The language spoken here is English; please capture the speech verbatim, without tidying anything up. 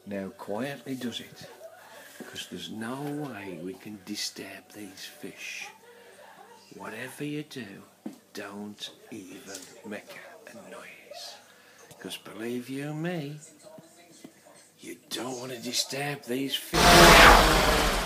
Now quietly does it, because there's no way we can disturb these fish. Whatever you do, don't even make a noise, because believe you me, you don't want to disturb these fish.